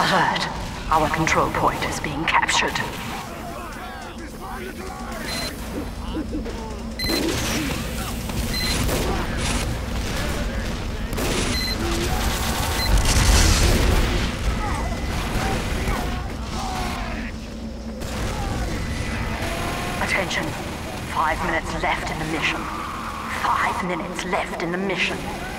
Alert! Our control point is being captured. Attention. 5 minutes left in the mission. 5 minutes left in the mission.